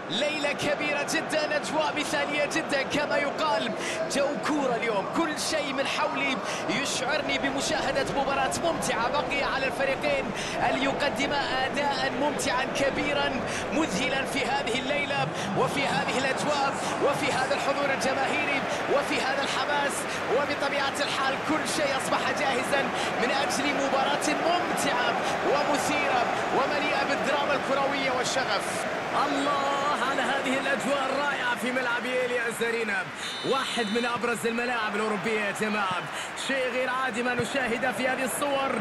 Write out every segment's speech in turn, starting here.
ليلة كبيرة جدا، أجواء مثالية جدا كما يقال. جو كورة اليوم، كل شيء من حولي يشعرني بمشاهدة مباراة ممتعة. بقي على الفريقين أن يقدما أداء ممتعا كبيرا مذهلا في هذه الليلة وفي هذه الأجواء وفي هذا الحضور الجماهيري وفي هذا الحماس، وبطبيعة الحال كل شيء أصبح جاهزا من أجل مباراة ممتعة ومثيرة ومليئة بالدراما الكروية والشغف. الله على هذه الأجواء الرائعة في ملعب إلياس أرينا، واحد من أبرز الملاعب الأوروبية يا جماعة. شيء غير عادي ما نشاهده في هذه الصور.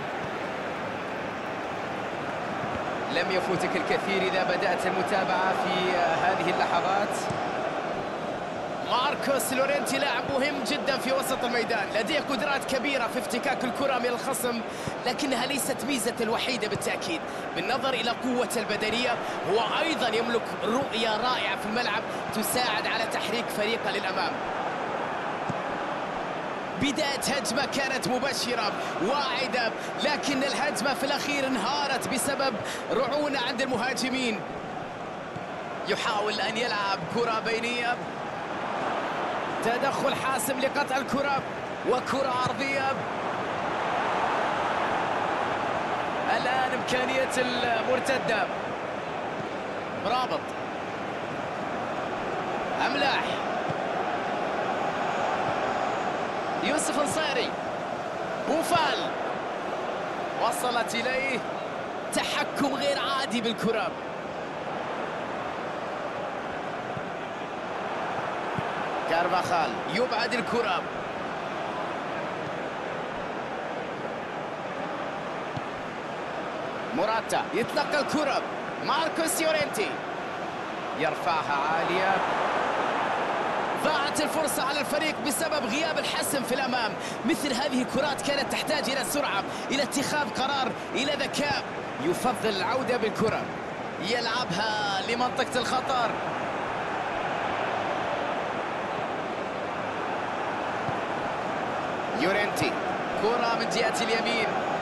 لم يفوتك الكثير إذا بدأت المتابعة في هذه اللحظات. ماركوس لورينتي لاعب مهم جدا في وسط الميدان، لديه قدرات كبيرة في افتكاك الكرة من الخصم، لكنها ليست ميزته الوحيدة بالتأكيد. بالنظر إلى قوة البدنية هو أيضا يملك رؤية رائعة في الملعب تساعد على تحريك فريقه للأمام. بداية هجمة كانت مبشرة واعدة، لكن الهجمة في الأخير انهارت بسبب رعونة عند المهاجمين. يحاول أن يلعب كرة بينية، تدخل حاسم لقطع الكرة وكرة عرضية. الآن إمكانية المرتدة. مرابط أملاح، يوسف النصيري، بوفال وصلت إليه، تحكم غير عادي بالكرة. كارفاخال يبعد الكرة، موراتا يتلقى الكرة، ماركوس يورينتي يرفعها عالية. ضاعت الفرصة على الفريق بسبب غياب الحسم في الأمام. مثل هذه الكرات كانت تحتاج إلى سرعة، إلى اتخاذ قرار، إلى ذكاء. يفضل العودة بالكرة، يلعبها لمنطقة الخطر. يورينتي كرة من جهة اليمين،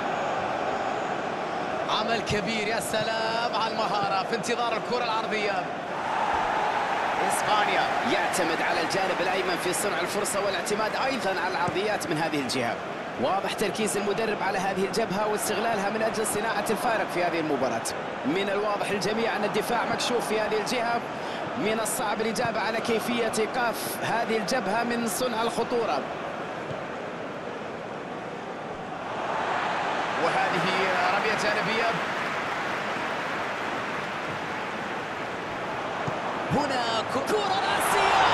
عمل كبير. يا سلام على المهارة في انتظار الكرة العرضية. إسبانيا يعتمد على الجانب الأيمن في صنع الفرصة والاعتماد أيضا على العرضيات من هذه الجهة. واضح تركيز المدرب على هذه الجبهة واستغلالها من أجل صناعة الفارق في هذه المباراة. من الواضح للجميع أن الدفاع مكشوف في هذه الجهة. من الصعب الإجابة على كيفية إيقاف هذه الجبهة من صنع الخطورة. وهذه رمية جانبية. هنا كرة رأسية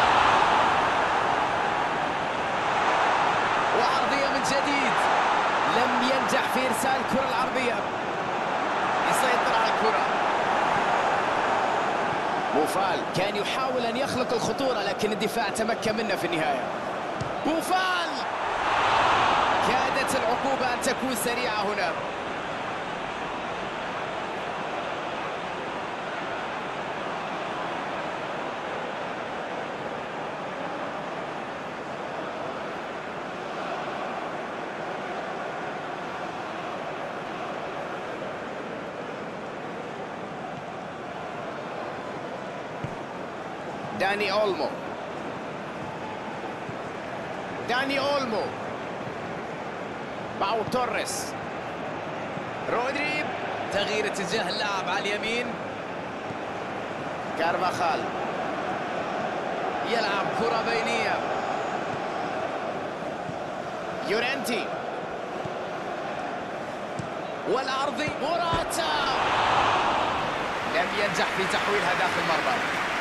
وعرضية من جديد. لم ينجح في إرسال الكرة العرضية، يسيطر على الكرة. بوفال كان يحاول أن يخلق الخطورة لكن الدفاع تمكن منه في النهاية. بوفال كادت العقوبة أن تكون سريعة هنا. داني أولمو، داني أولمو، باو توريس، رودري، تغيير اتجاه اللاعب على اليمين. كارفاخال يلعب كرة بينية. يورينتي والعرضي، موراتا لم ينجح في تحويلها داخل المرمى.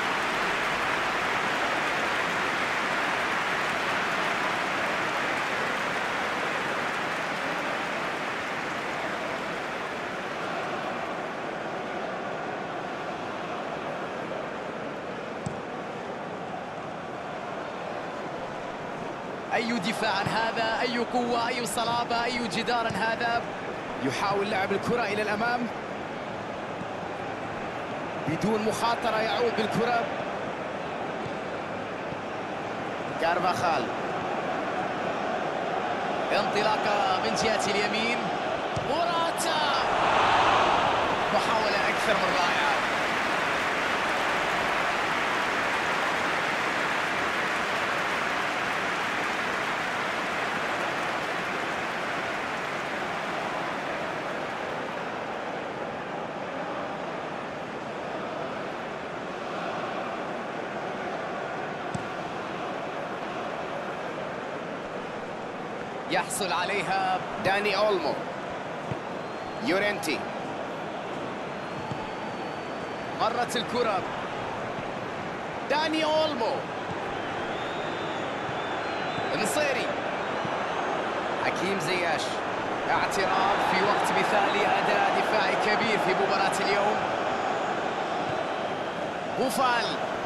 أي دفاع هذا، أي قوة، أي صلابة، أي جدار هذا. يحاول لعب الكرة إلى الأمام بدون مخاطرة، يعود بالكرة. كارفاخال انطلاقة من جهة اليمين. موراتا محاولة أكثر من رائعة. يحصل عليها داني أولمو. يورنتي. مرت الكرة. داني أولمو. نصيري. حكيم زياش. اعتراف في وقت مثالي، أداء دفاعي كبير في مباراة اليوم. بوفال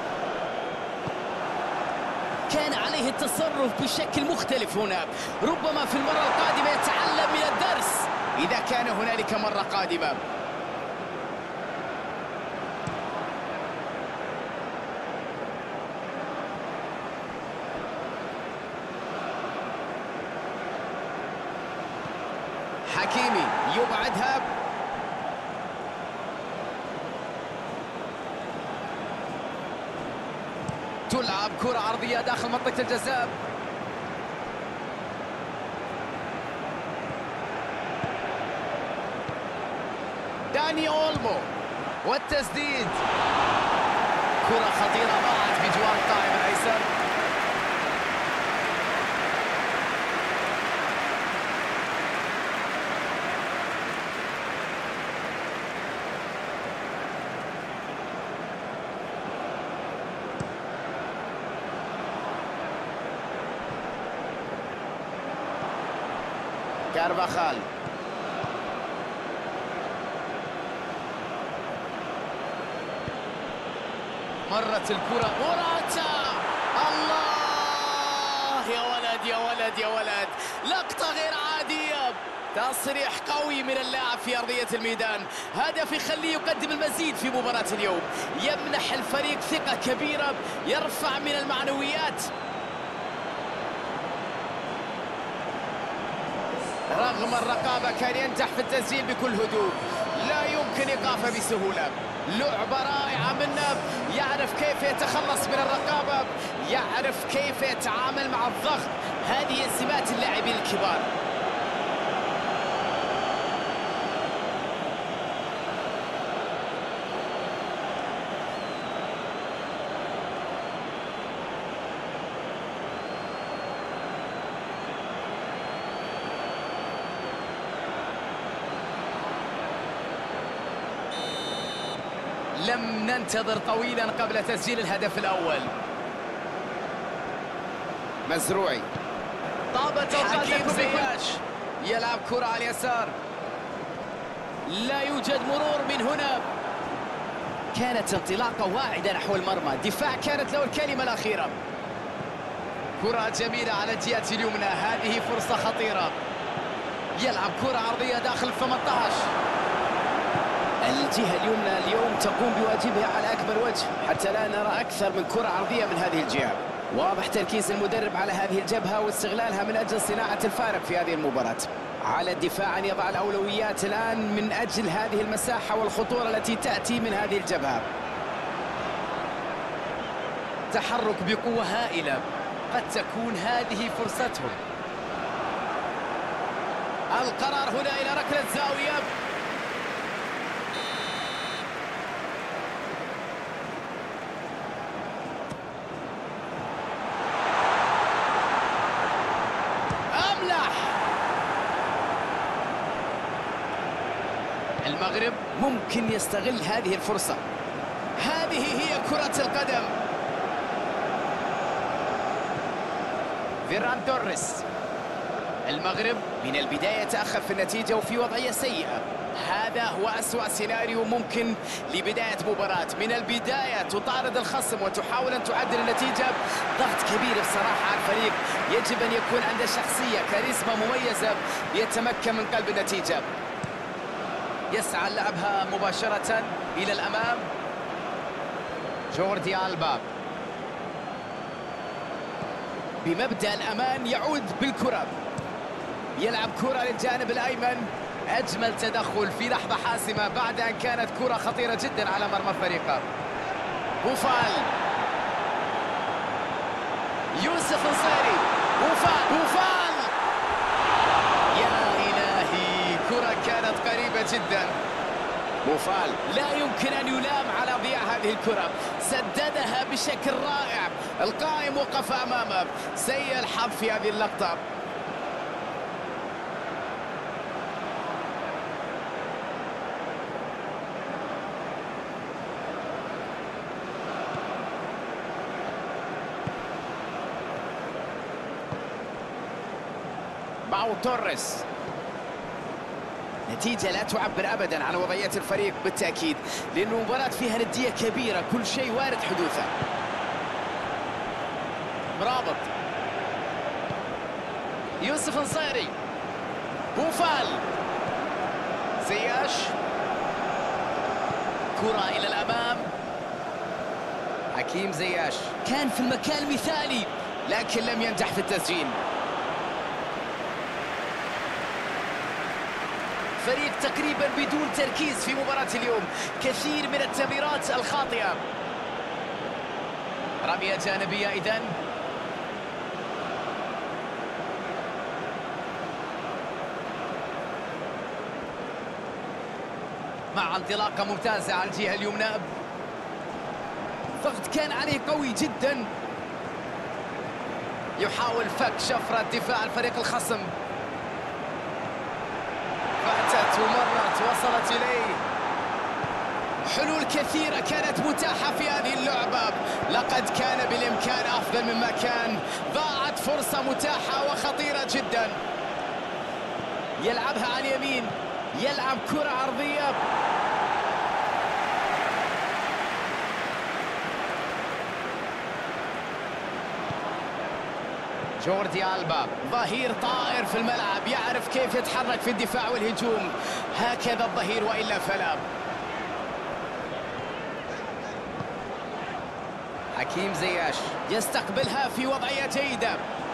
كان عليه التصرف بشكل مختلف هنا، ربما في المرة القادمة يتعلم من الدرس إذا كان هنالك مرة قادمة. حكيمي يبعدها. تلعب كرة عرضية داخل منطقة الجزاء. داني أولمو. والتسديد. كرة خطيرة ضاعت بجوار القائم الأيسر. كارفاخال. مرت الكرة. موراتا. الله يا ولد يا ولد يا ولد، لقطة غير عادية، تصريح قوي من اللاعب في أرضية الميدان. هدف يخليه يقدم المزيد في مباراة اليوم، يمنح الفريق ثقة كبيرة، يرفع من المعنويات. رغم الرقابة كان ينجح في التسجيل بكل هدوء، لا يمكن إيقافه بسهولة. لعبة رائعة منه، يعرف كيف يتخلص من الرقابة، يعرف كيف يتعامل مع الضغط. هذه سمات اللاعبين الكبار. لم ننتظر طويلا قبل تسجيل الهدف الأول. مزروعي. طابت حكيم زياش يلعب كرة على اليسار. لا يوجد مرور من هنا. كانت انطلاقة واعدة نحو المرمى، دفاع كانت له الكلمة الأخيرة. كرة جميلة على الجهة اليمنى، هذه فرصة خطيرة. يلعب كرة عرضية داخل 18. الجهة اليمنى اليوم تقوم بواجبها على أكمل وجه، حتى لا نرى أكثر من كرة عرضية من هذه الجهة. واضح تركيز المدرب على هذه الجبهة واستغلالها من أجل صناعة الفارق في هذه المباراة. على الدفاع أن يضع الأولويات الآن من أجل هذه المساحة والخطورة التي تأتي من هذه الجبهة. تحرك بقوة هائلة، قد تكون هذه فرصتهم. القرار هنا إلى ركلة زاوية. المغرب ممكن يستغل هذه الفرصة. هذه هي كرة القدم. فيران توريس. المغرب من البداية تأخر في النتيجة وفي وضعية سيئة. هذا هو أسوأ سيناريو ممكن لبداية مباراة. من البداية تطارد الخصم وتحاول أن تعدل النتيجة. ضغط كبير بصراحة على الفريق، يجب أن يكون عنده شخصية كاريزما مميزة ليتمكن من قلب النتيجة. يسعى لعبها مباشرة إلى الأمام. جوردي ألبا بمبدأ الأمان يعود بالكرة. يلعب كرة للجانب الأيمن. أجمل تدخل في لحظة حاسمة بعد أن كانت كرة خطيرة جدا على مرمى فريقه. بوفال. يوسف نصيري. بوفال. يا إلهي، كرة كانت قريبة جدا. بوفال لا يمكن أن يلام على ضياع هذه الكرة، سددها بشكل رائع. القائم وقف أمامه، سيء الحظ في هذه اللقطة. باو توريس. نتيجة لا تعبر أبدا عن وضعية الفريق بالتأكيد، لأن المباراة فيها ندية كبيرة، كل شيء وارد حدوثه. مرابط، يوسف نصيري، بوفال، زياش، كرة إلى الأمام، حكيم زياش كان في المكان المثالي لكن لم ينجح في التسجيل. فريق تقريبا بدون تركيز في مباراة اليوم، كثير من التمريرات الخاطئة. رمية جانبية إذن. مع انطلاقة ممتازة على الجهة اليمنى، ضغط كان عليه قوي جدا، يحاول فك شفرة دفاع الفريق الخصم، فاتت ومرت وصلت إليه. حلول كثيرة كانت متاحة في هذه اللعبة، لقد كان بالإمكان أفضل مما كان، ضاعت فرصة متاحة وخطيرة جدا. يلعبها عن يمين، يلعب كرة عرضية، جوردي ألبا ظهير طائر في الملعب، يعرف كيف يتحرك في الدفاع والهجوم، هكذا الظهير وإلا فلا. حكيم زياش يستقبلها في وضعية جيدة.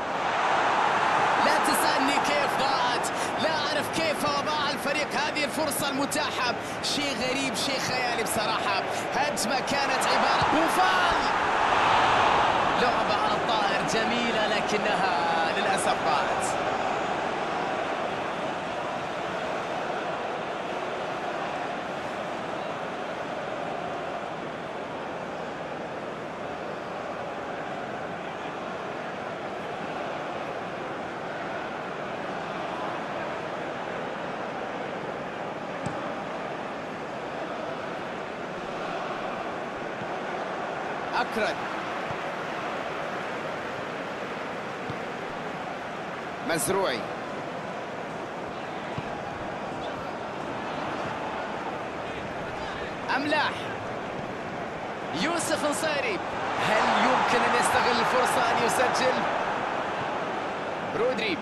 لا تسألني كيف ضاعت، لا أعرف كيف ضاع الفريق هذه الفرصة المتاحة، شيء غريب شيء خيالي بصراحة. هجمة كانت عبارة بوفال، لعبة على الطائر جميلة لكنها للأسف ضاعت. أكرد، مزروعي، أملاح، يوسف نصيري، هل يمكن أن يستغل الفرصة أن يسجل؟ رودري،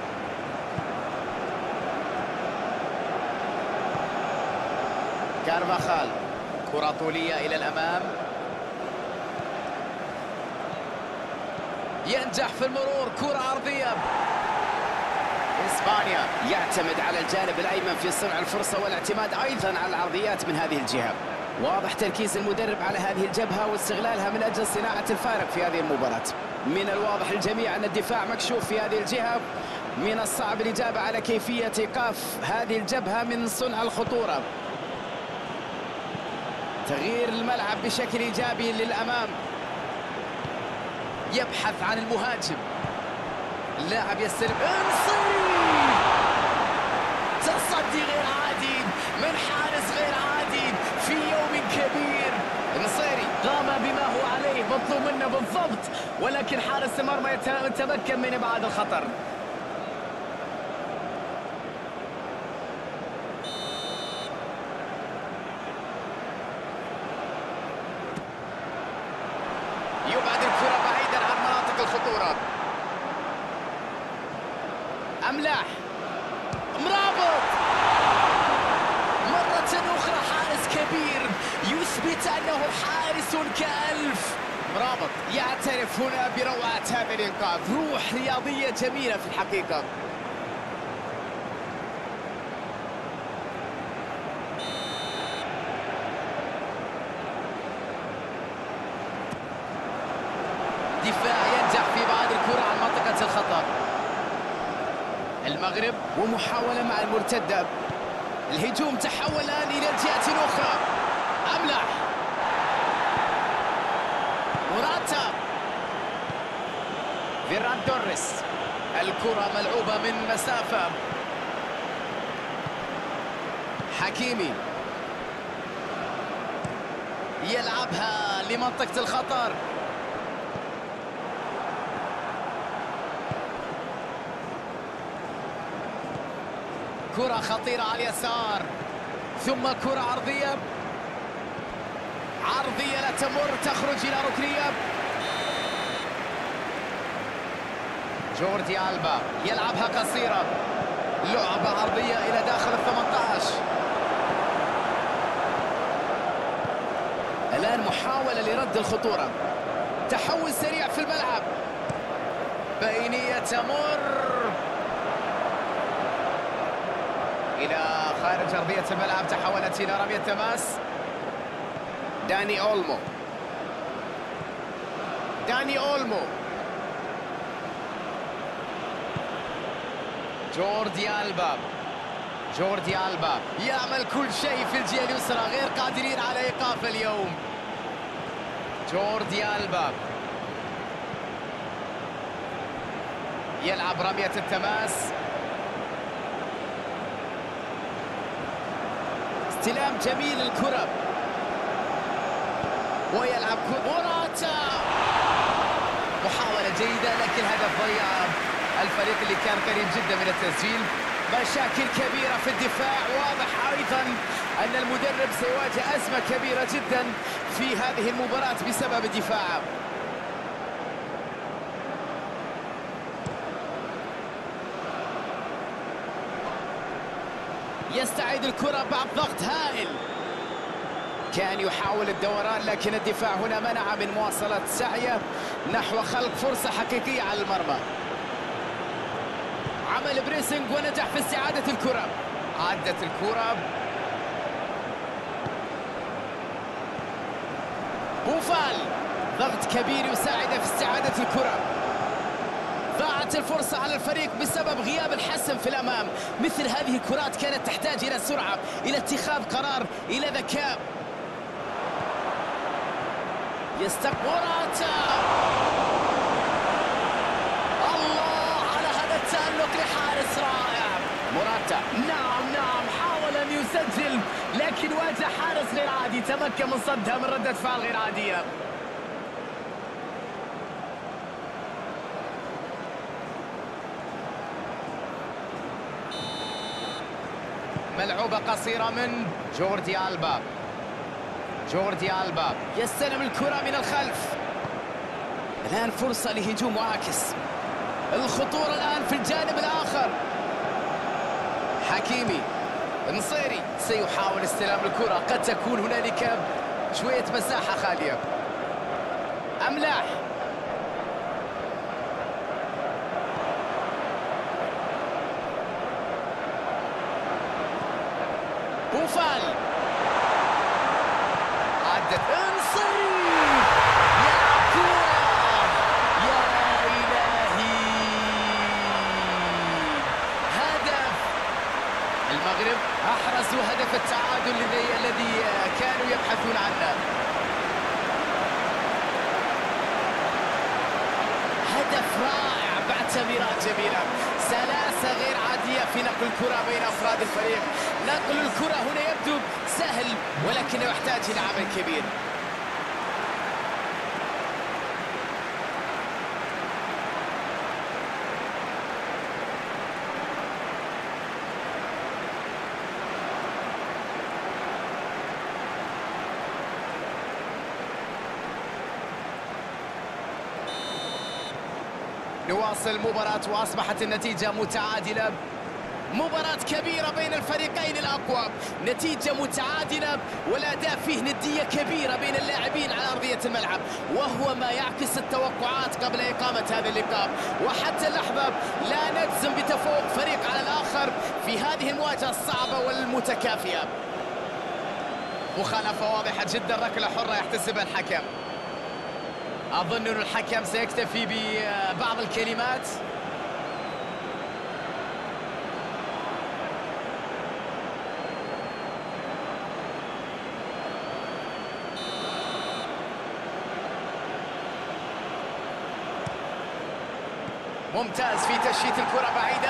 كارفاخال، كرة طولية إلى الأمام، ينجح في المرور، كرة عرضية. إسبانيا يعتمد على الجانب الأيمن في صنع الفرصة والاعتماد أيضا على العرضيات من هذه الجهة. واضح تركيز المدرب على هذه الجبهة واستغلالها من أجل صناعة الفارق في هذه المباراة. من الواضح للجميع أن الدفاع مكشوف في هذه الجهة، من الصعب الإجابة على كيفية إيقاف هذه الجبهة من صنع الخطورة. تغيير الملعب بشكل إيجابي للأمام، يبحث عن المهاجم، اللاعب يستلم، انصري، تصدي غير عادي من حارس غير عادي في يوم كبير. نصيري قام بما هو عليه مطلوب منه بالضبط، ولكن حارس المرمى يتمكن من ابعاد الخطر. يبعد الكرة بعيدا عن مناطق الخطورة. أملاح، مرابط، مرة أخرى حارس كبير يثبت أنه حارس كألف. مرابط يعترف هنا بروعة هذا الإنقاذ، روح رياضية جميلة في الحقيقة. دفاع ينجح في إبعاد الكرة عن منطقة الخطر. المغرب ومحاولة مع المرتدة، الهجوم تحول الآن إلى الجهة الأخرى. أملح، موراتا، فيران توريس، الكرة ملعوبة من مسافة. حكيمي يلعبها لمنطقة الخطر. كرة خطيرة على اليسار، ثم كرة عرضية لا تمر، تخرج إلى ركنية. جوردي ألبا يلعبها قصيرة، لعبة عرضية إلى داخل ال18. الآن محاولة لرد الخطورة، تحول سريع في الملعب، بينية تمر إلى خارج أرضية الملعب، تحولت إلى رمية تماس. داني أولمو جوردي ألبا يعمل كل شيء في الجهة اليسرى، غير قادرين على إيقاف اليوم. جوردي ألبا يلعب رمية التماس، استلام جميل الكرة، ويلعب موراتا، محاولة جيدة لكن هدف ضيع الفريق اللي كان قريب جدا من التسجيل. مشاكل كبيرة في الدفاع، واضح أيضا أن المدرب سيواجه أزمة كبيرة جدا في هذه المباراة بسبب الدفاع. يستعيد الكرة بعد ضغط هائل، كان يحاول الدوران لكن الدفاع هنا منع من مواصلة سعيه نحو خلق فرصة حقيقية على المرمى. عمل بريسنج ونجح في استعادة الكرة، عدت الكرة، بوفال ضغط كبير يساعد في استعادة الكرة. ضاعت الفرصة على الفريق بسبب غياب الحسم في الأمام. مثل هذه الكرات كانت تحتاج إلى سرعة، إلى اتخاذ قرار، إلى ذكاء. يستقبل موراتا، الله على هذا التألق لحارس رائع. موراتا نعم حاول أن يسجل لكن واجه حارس غير عادي، تمكن من صدها من ردة فعل غير عادية. ملعوبة قصيرة من جوردي ألبا يستلم الكرة من الخلف. الآن فرصة لهجوم معاكس، الخطورة الآن في الجانب الآخر. حكيمي نصيري سيحاول استلام الكرة، قد تكون هنالك شوية مساحة خالية. أملاح بوفال، عدت انصري، يلعب كرة، يا إلهي، هدف المغرب، أحرزوا هدف التعادل الذي كانوا يبحثون عنه. هدف رائع بعد تمريرات جميلة، سلاسة غير عادية في نقل الكرة بين أفراد الفريق. نقل الكرة هنا يبدو سهل ولكنه يحتاج إلى عمل كبير. نواصل المباراة وأصبحت النتيجة متعادلة. مباراة كبيرة بين الفريقين الأقوى، نتيجة متعادلة والأداء فيه ندية كبيرة بين اللاعبين على أرضية الملعب، وهو ما يعكس التوقعات قبل إقامة هذا اللقاء. وحتى اللحظة لا نجزم بتفوق فريق على الآخر في هذه المواجهة الصعبة والمتكافئة. مخالفة واضحة جدا، ركلة حرة يحتسبها الحكم. أظن أن الحكم سيكتفي ببعض الكلمات. ممتاز في تشييت الكرة بعيدا،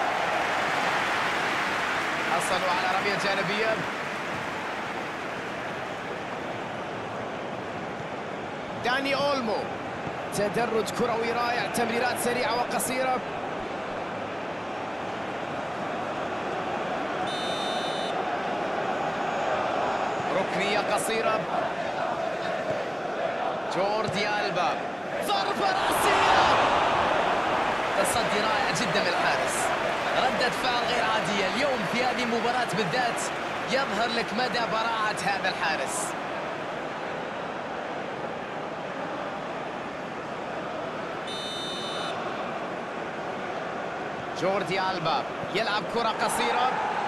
حصلوا على رمية جانبية. داني أولمو، تدرج كروي رائع، تمريرات سريعة وقصيرة. ركنية قصيرة. جوردي ألبا، ضربة رأسية، تصدي رائع جدا من الحارس. ردة فعل غير عادية اليوم في هذه المباراة بالذات، يظهر لك مدى براعة هذا الحارس. جوردي ألبا يلعب كرة قصيرة.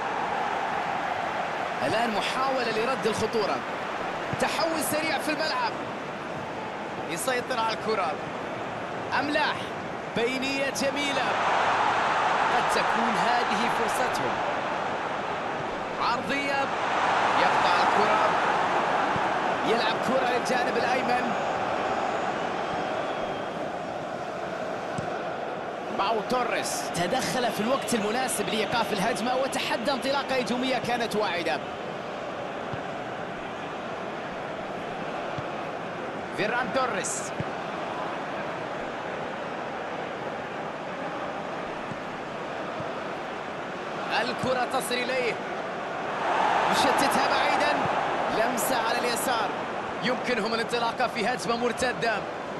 الآن محاولة لرد الخطورة، تحول سريع في الملعب، يسيطر على الكرة. أملاح، بينية جميلة، قد تكون هذه فرصتهم. عرضية، يقطع الكرة، يلعب كرة للجانب الأيمن. باو توريس تدخل في الوقت المناسب لإيقاف الهجمة وتحدى انطلاقة هجومية كانت واعدة. فيران توريس، الكرة تصل إليه، يشتتها بعيدا، لمسة على اليسار، يمكنهم الانطلاقة في هجمة مرتدة.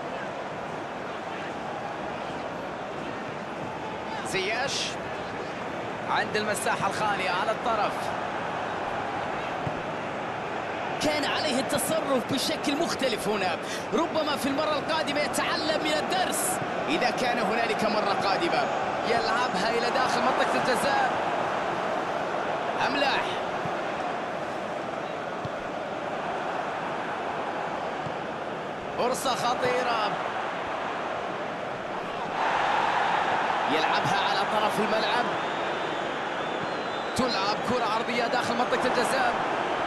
زياش عند المساحة الخالية على الطرف، كان عليه التصرف بشكل مختلف هنا، ربما في المرة القادمة يتعلم من الدرس إذا كان هنالك مرة قادمة. يلعبها إلى داخل منطقة الجزاء. أملاح، فرصة خطيرة، يلعبها على طرف الملعب، تلعب كرة عرضية داخل منطقة الجزاء.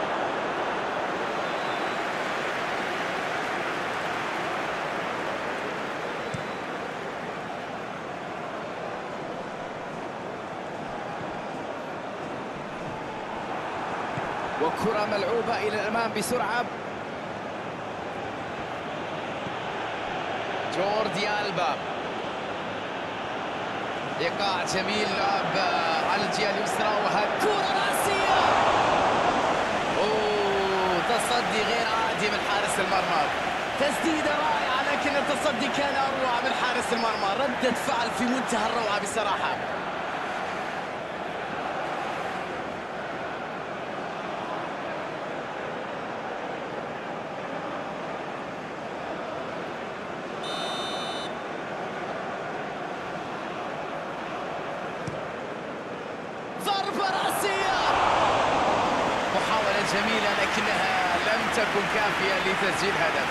وكرة ملعوبة إلى الأمام بسرعة. جوردي ألبا، إيقاع جميل، لعب على الجهة اليسرى، وهذه كرة رأسية. تصدي غير عادي من حارس المرمى، تسديدة رائعة، لكن التصدي كان أروع من حارس المرمى. ردة فعل في منتهى الروعة بصراحة. ضربة رأسية، محاولة جميلة لكنها لم تكن كافية لتسجيل هدف.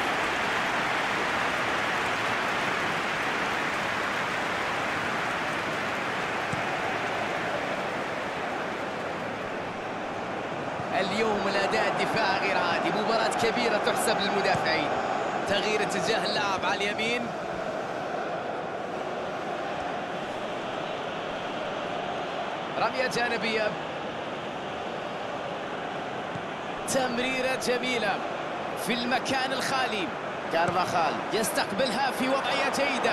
اليوم الأداء الدفاعي غير عادي، مباراة كبيرة تحسب للمدافعين. تغيير اتجاه اللاعب على اليمين، رمية جانبية، تمريرة جميلة في المكان الخالي. كارفاخال يستقبلها في وضعية جيدة،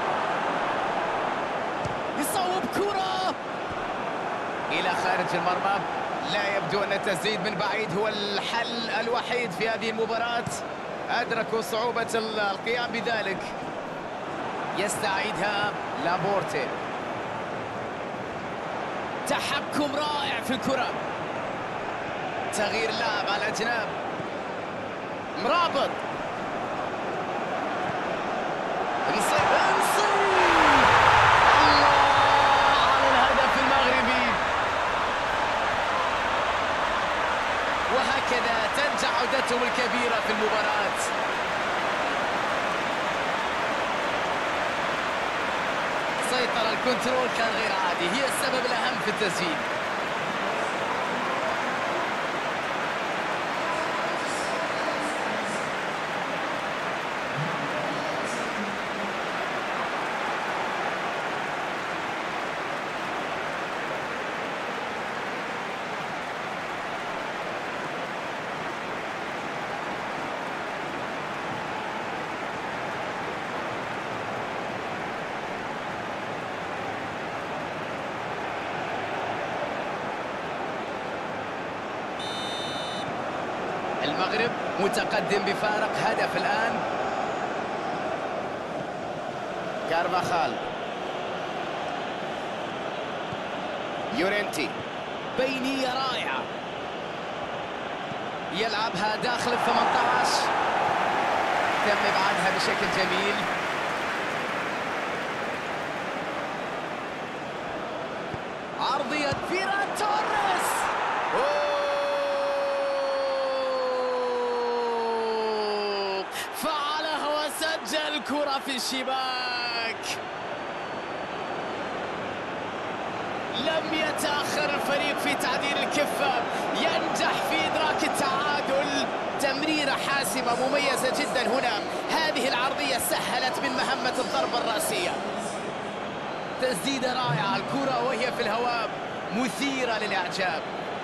يصوب كرة إلى خارج المرمى. لا يبدو أن التسديد من بعيد هو الحل الوحيد في هذه المباراة، أدركوا صعوبة القيام بذلك. يستعيدها لابورتي، تحكم رائع في الكرة، تغيير لاعب على الأجناب، مرابط، نصيب الله على الهدف المغربي. وهكذا تنجح عودتهم الكبيرة في المباراة. سيطر، الكنترول كان غير عادي، هي السبب الأهم في التسجيل. المغرب متقدم بفارق هدف الآن. كارفاخال، يورنتي، بينية رائعة، يلعبها داخل ال 18، تم إبعادها بشكل جميل. عرضية فيران توريس، فعلها وسجل كرة في الشباك. لم يتأخر الفريق في تعديل الكفة، ينجح في إدراك التعادل. تمريرة حاسمة مميزة جدا هنا، هذه العرضية سهلت من مهمة الضربة الرأسية. تسديدة رائعة، الكرة وهي في الهواء مثيرة للإعجاب.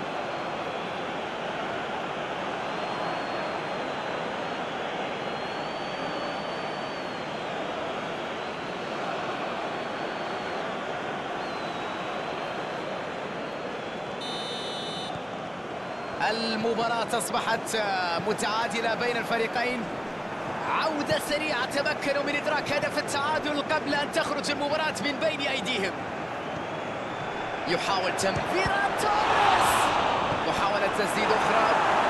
المباراة أصبحت متعادلة بين الفريقين. عودة سريعة، تمكنوا من إدراك هدف التعادل قبل أن تخرج المباراة من بين أيديهم. يحاول فيران توريس، محاولة تسديد أخرى.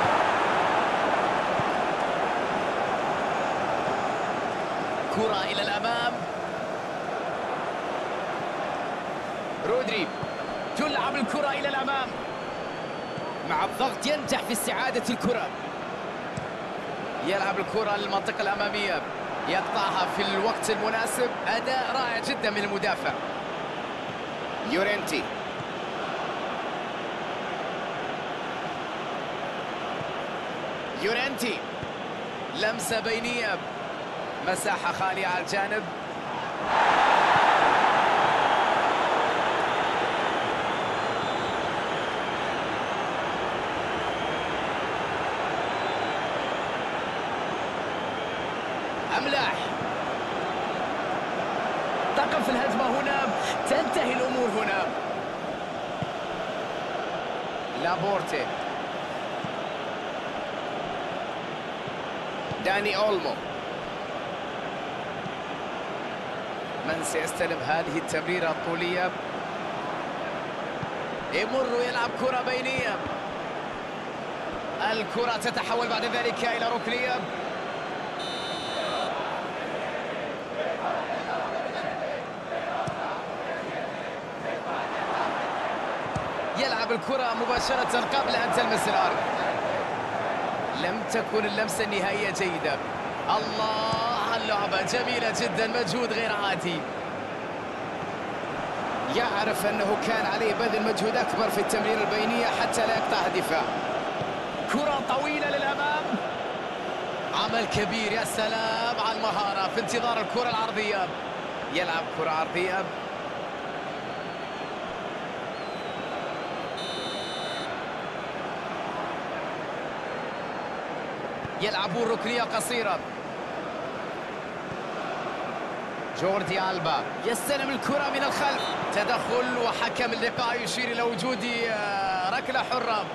كرة إلى الأمام، رودري تلعب الكرة إلى الأمام، مع الضغط ينجح في استعادة الكرة. يلعب الكرة للمنطقة الأمامية، يقطعها في الوقت المناسب. أداء رائع جدا من المدافع. يورنتي، يورنتي، لمسة بينية، مساحة خالية على الجانب. أملاح، تقف الهجمة هنا، تنتهي الأمور هنا. لابورتي، داني أولمو، من سيستلم هذه التمريرة الطولية؟ يمر ويلعب كرة بينية، الكرة تتحول بعد ذلك إلى ركنية. يلعب الكرة مباشرة قبل أن تلمس الأرض. لم تكن اللمسة النهائية جيدة. الله، اللعبة جميلة جدا، مجهود غير عادي. يعرف أنه كان عليه بذل مجهود أكبر في التمرير البينية حتى لا يقطعها دفاع. كرة طويلة للأمام، عمل كبير. يا سلام على المهارة في انتظار الكرة العرضية. يلعب كرة عرضية، يلعبون ركنية قصيرة. جوردي ألبا يستلم الكرة من الخلف، تدخل وحكم اللقاء يشير إلى وجود ركلة حرة.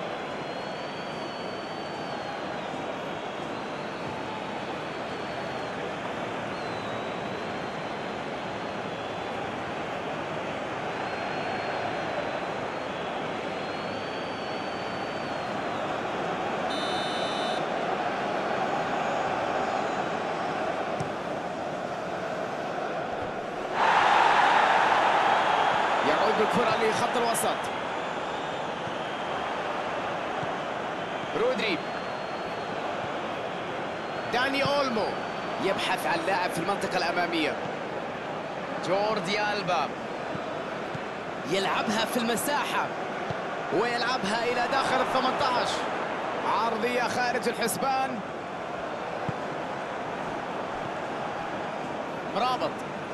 بالكرة لخط الوسط، رودري، داني أولمو يبحث عن لاعب في المنطقة الأمامية. جوردي ألبا يلعبها في المساحة ويلعبها إلى داخل ال 18. عرضية خارج الحسبان، مرابط،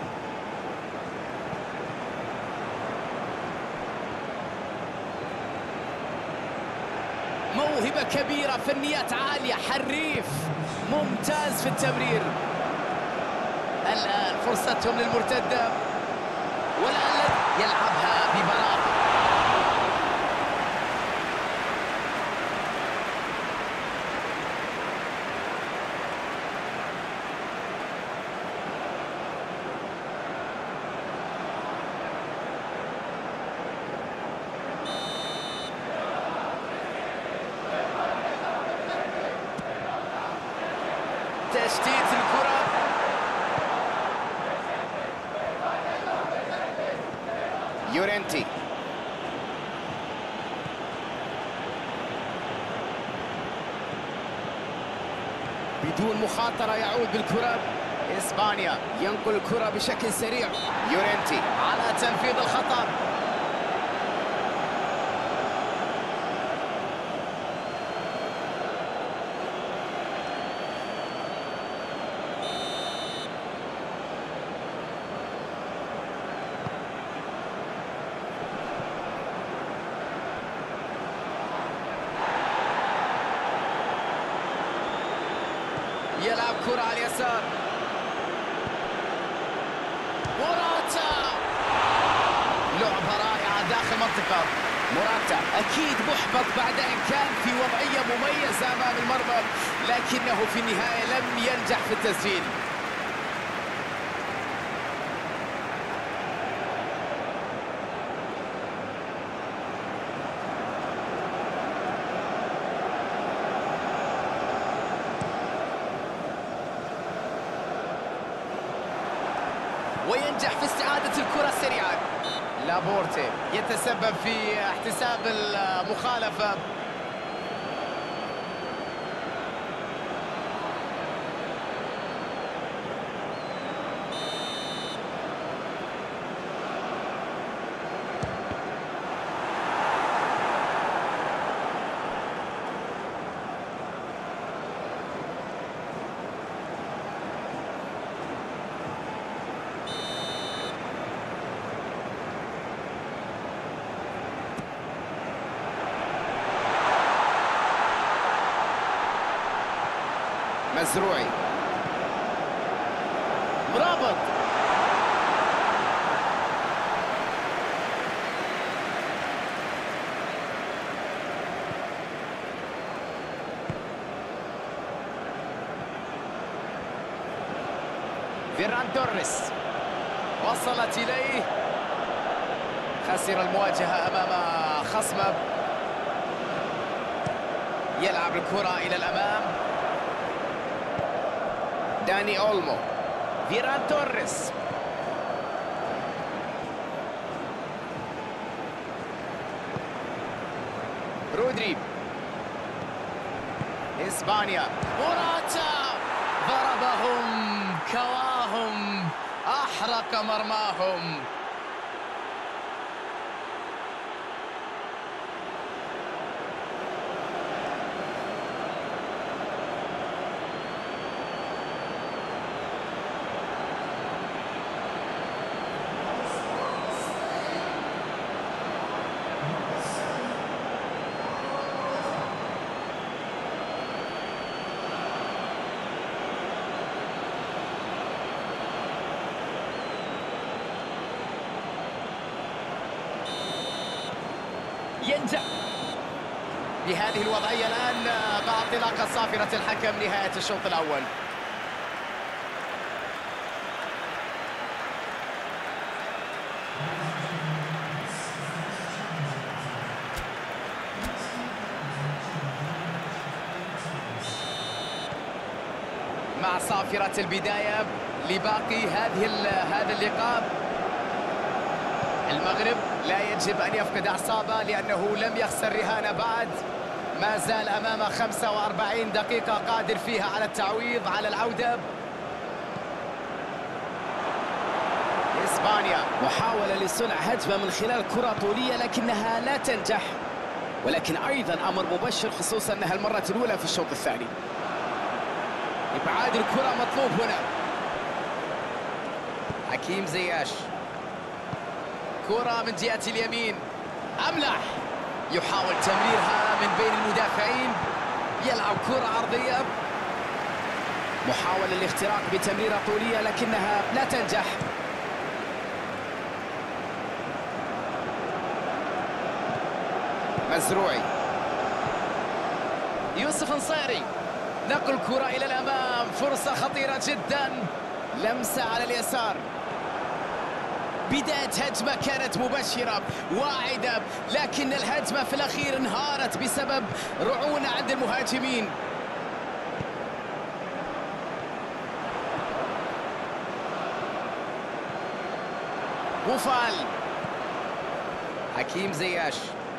موهبة كبيرة، فنيات عالية، حريف ممتاز في التمرير. الآن فرصتهم للمرتدة، والآن يلعبها ببراءة. تشتيت الكرة. يورنتي بدون مخاطرة يعود بالكرة. إسبانيا ينقل الكرة بشكل سريع. يورنتي على تنفيذ الخطأ. يلعب كرة على اليسار. موراتا لعبة رائعة داخل منطقة. موراتا أكيد محبط بعد أن كان في وضعية مميزة أمام المرمى، لكنه في النهاية لم ينجح في التسجيل. وينجح في استعادة الكرة سريعا. لابورتي يتسبب في احتساب المخالفة. مزروعي مرابط فيران توريس وصلت إليه، خسر المواجهة أمام خصمه. يلعب الكرة إلى الأمام. داني أولمو. فيران توريس رودري. إسبانيا موراتا ضربهم كواهم، أحرق مرماهم. ينجح بهذه الوضعية الآن مع انطلاقة صافرة الحكم نهاية الشوط الأول. مع صافرة البداية لباقي هذا اللقاء. المغرب لا يجب أن يفقد أعصابه لأنه لم يخسر رهانه بعد. ما زال أمامه 45 دقيقة قادر فيها على التعويض، على العودة. إسبانيا محاولة لصنع هجمة من خلال كرة طولية لكنها لا تنجح، ولكن أيضا أمر مبشر خصوصا أنها المرة الأولى في الشوط الثاني. إبعاد الكرة مطلوب هنا. حكيم زياش، كرة من جهة اليمين. أملح يحاول تمريرها من بين المدافعين. يلعب كرة عرضية. محاولة الاختراق بتمريرة طولية لكنها لا تنجح. مزروعي. يوسف نصيري، نقل كرة إلى الأمام. فرصة خطيرة جدا. لمسة على اليسار. بداية هجمة كانت مبشرة واعدة، لكن الهجمة في الأخير انهارت بسبب رعونة عند المهاجمين. بوفال، حكيم زياش.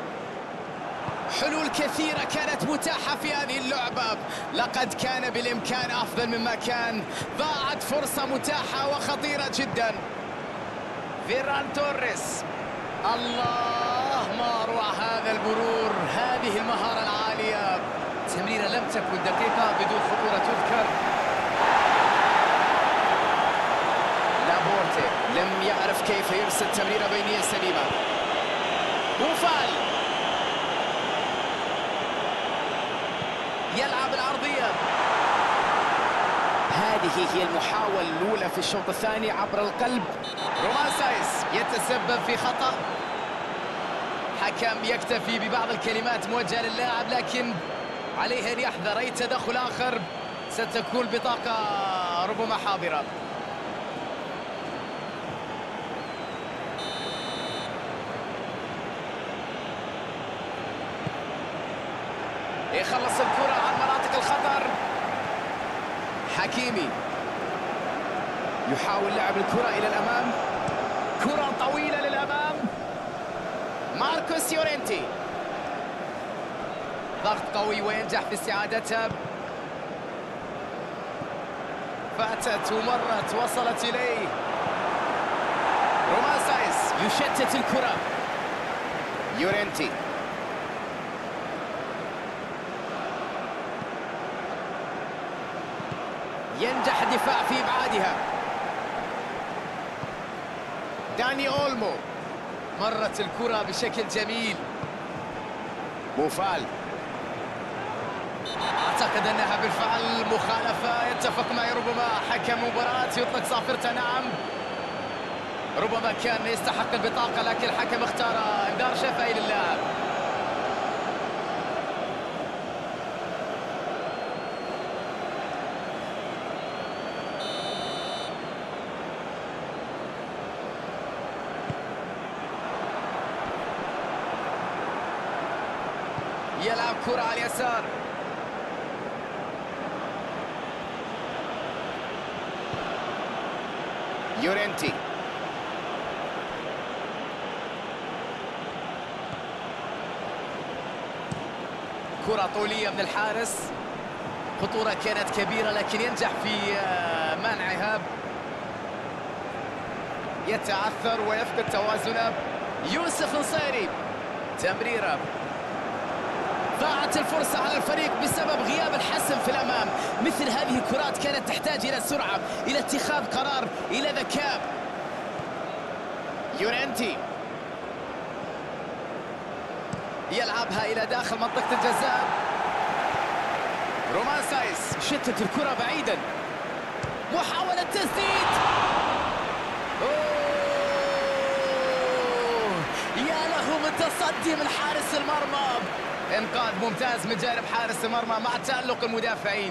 حلول كثيرة كانت متاحة في هذه اللعبة، لقد كان بالإمكان أفضل مما كان. ضاعت فرصة متاحة وخطيرة جدا. فيران توريس، الله ما أروع هذا المرور، هذه المهارة العالية. تمريرة لم تكن دقيقة بدون خطورة تذكر. لابورتي لم يعرف كيف يرسل تمريرة بينية سليمة. بوفال يلعب العرضية. هذه هي المحاولة الأولى في الشوط الثاني عبر القلب. رومان سايس يتسبب في خطأ. حكم يكتفي ببعض الكلمات موجهة للاعب، لكن عليه أن يحذر أي تدخل آخر. ستكون بطاقة ربما حاضرة. يخلص الكرة عن مناطق الخطر. حكيمي يحاول لعب الكرة إلى الأمام، كرة طويلة للأمام. ماركوس يورينتي، ضغط قوي وينجح في استعادتها. فاتت ومرت، وصلت إليه. رومان سايس يشتت الكرة. يورينتي ينجح الدفاع في إبعادها. داني أولمو، مرت الكرة بشكل جميل. بوفال، أعتقد أنها بالفعل مخالفة. يتفق معي ربما حكم مباراة يطلق صافرته. نعم، ربما كان يستحق البطاقة، لكن الحكم اختار انذار شفهي للاعب. يلعب كرة على اليسار. يورينتي كرة طولية من الحارس. خطورة كانت كبيرة، لكن ينجح في منعها. يتعثر ويفقد توازنه. يوسف نصيري، تمريرة. ضاعت الفرصة على الفريق بسبب غياب الحسم في الأمام. مثل هذه الكرات كانت تحتاج إلى سرعة، إلى اتخاذ قرار، إلى ذكاء. يورينتي يلعبها إلى داخل منطقة الجزاء. رومان سايس شتت الكرة بعيدا. محاولة تسديد. يا له من تصدي من حارس المرمى. انقاذ ممتاز من جانب حارس المرمى مع تألق المدافعين.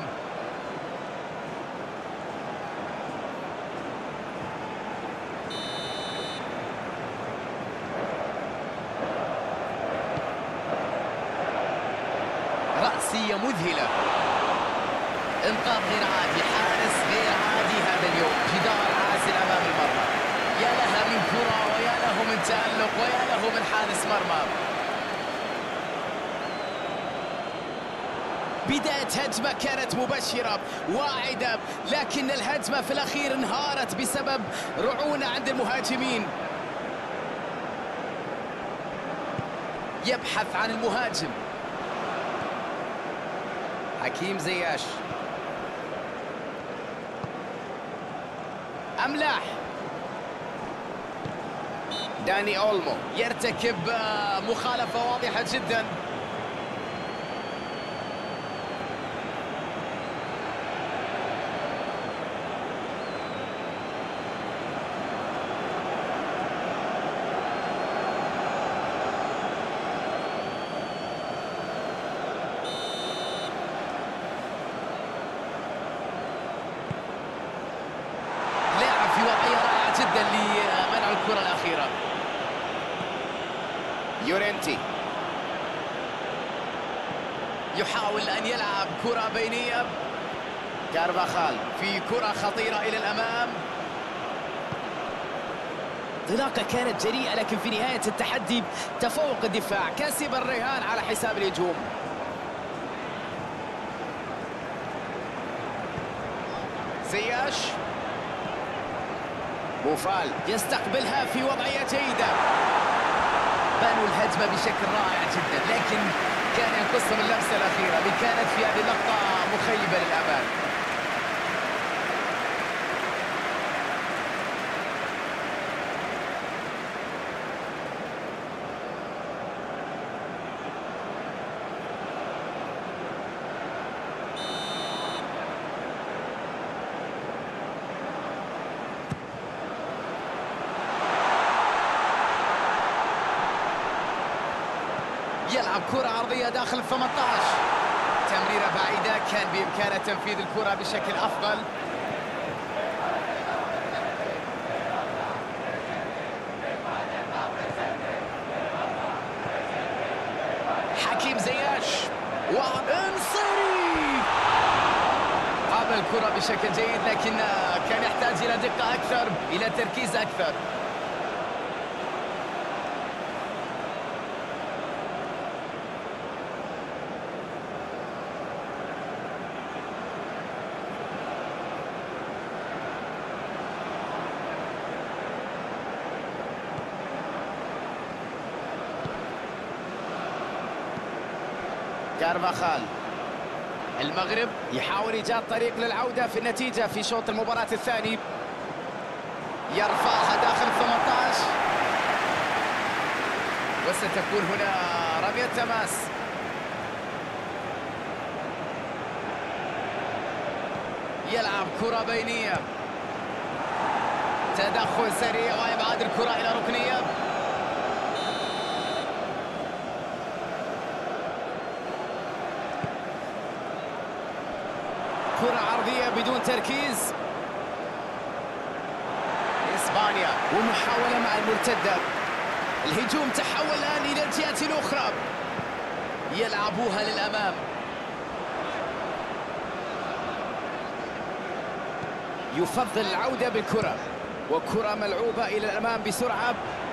رأسية مذهلة. انقاذ غير عادي، حارس غير عادي هذا اليوم. جدار عازل أمام المرمى. يا لها من كرة، ويا له من تألق، ويا له من حارس مرمى. بداية هجمة كانت مبشرة واعدة، لكن الهجمة في الأخير انهارت بسبب رعونة عند المهاجمين. يبحث عن المهاجم. حكيم زياش. أملاح. داني أولمو يرتكب مخالفة واضحة جدا. في وضعية رائعة جدا لمنع الكرة الأخيرة. يورينتي يحاول أن يلعب كرة بينية. كارفاخال في كرة خطيرة إلى الأمام. انطلاقة كانت جريئة، لكن في نهاية التحدي تفوق الدفاع، كسب الرهان على حساب الهجوم. زياش، بوفال يستقبلها في وضعية جيدة، بنوا الهجمة بشكل رائع جدا، لكن كان ينقصهم اللمسة الأخيرة اللي كانت في هذه اللقطة مخيبة للأمال. يلعب كرة عرضية داخل 18، تمريرة بعيدة كان بإمكانه تنفيذ الكرة بشكل أفضل. حكيم زياش وانصري قابل الكرة بشكل جيد، لكن كان يحتاج إلى دقة أكثر، إلى تركيز أكثر. كارفاخال، المغرب يحاول إيجاد طريق للعودة في النتيجة في شوط المباراة الثاني. يرفعها داخل 18 وستكون هنا رمية تماس. يلعب كرة بينية، تدخل سريع وإبعاد الكرة إلى ركنية. كرة عرضية بدون تركيز. إسبانيا ومحاولة مع المرتدة. الهجوم تحول الآن إلى الجهة الأخرى، يلعبوها للأمام. يفضل العودة بالكرة، وكرة ملعوبة إلى الأمام بسرعة.